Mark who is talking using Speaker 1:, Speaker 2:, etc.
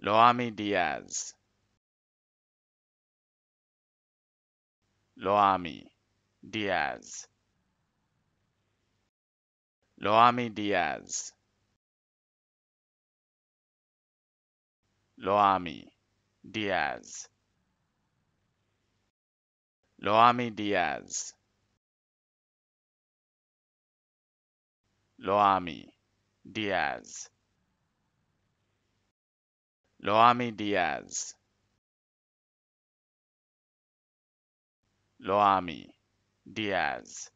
Speaker 1: Loammi Diaz. Loammi Diaz. Loammi Diaz. Loammi Diaz. Loammi Diaz. Loammi Diaz. Loammi Diaz. Loammi Diaz.